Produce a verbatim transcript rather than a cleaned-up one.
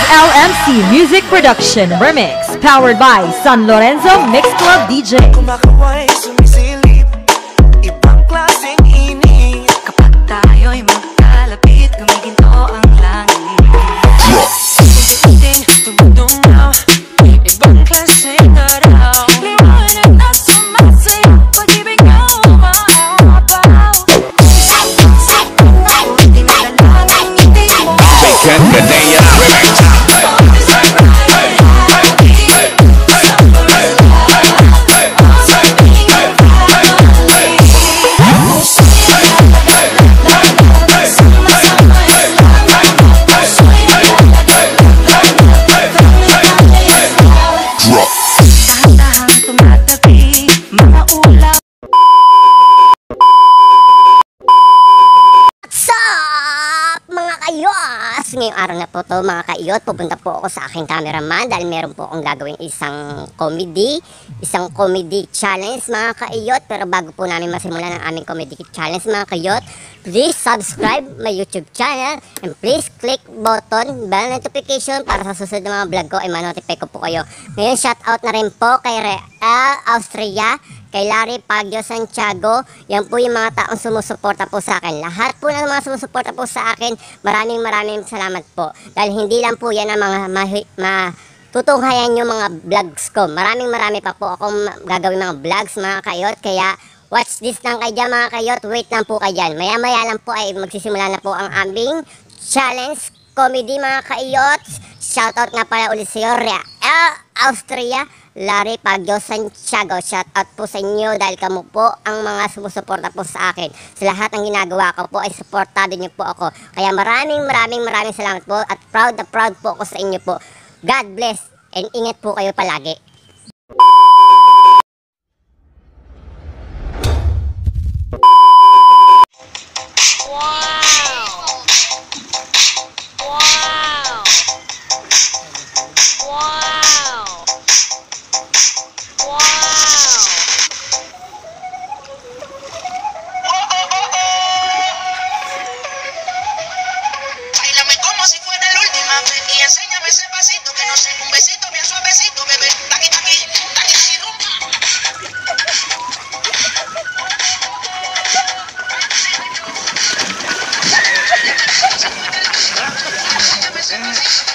L M C Music Production Remix, powered by San Lorenzo Mix Club D J. Kumakaway, sumisilip, ibang klaseng init. Kapag tayo'y magkalapit, gumiginto ang langit. Ulitin, tumutunglaw, ibang klaseng araw. Liwanag na sumasayaw, pag-ibig na umahapaw. Ulitin na lang ang ngiti mo. Ken Gadea Remix. Dahan-dahang tumatabi, mga ulap. What's up, mga kayos? Ngayong araw na po to mga kayot, pupunta po ako sa aking cameraman dahil meron po akong gagawin isang comedy, isang comedy challenge mga kayot. Pero bago po namin masimulan ang aming comedy challenge mga kayot, please subscribe my YouTube channel and please click button bell notification para sa susunod na mga vlog ko ay ma-notify ko po kayo. Ngayon shoutout na rin po kay Real Austria, kay Larry Pagyo Santiago. Yan po yung mga taong sumusuporta po sa akin. Lahat po ng mga sumusuporta po sa akin, maraming maraming salamat po. Dahil hindi lang po yan ang mga matutunghayan yung mga vlogs ko. Maraming marami pa po akong gagawin mga vlogs mga kayot. Kaya watch this lang kayo dyan mga kayot. Wait lang po kayo dyan. Maya maya lang po ay magsisimula na po ang aming challenge comedy mga kayot. Shoutout nga pala ulit sa iyo, Real Austria, Larry Pagyo Santiago. Shoutout po sa inyo dahil kamo po ang mga sumusuporta po sa akin. Sa lahat ng ginagawa ko po ay supportado niyo po ako. Kaya maraming maraming maraming salamat po at proud na proud po ako sa inyo po. God bless and ingat po kayo palagi. Enséñame ese pasito que no sé, un besito bien suavecito, bebé. Taqui, taqui, taqui, taqui, rumba. Enséñame ese pasito.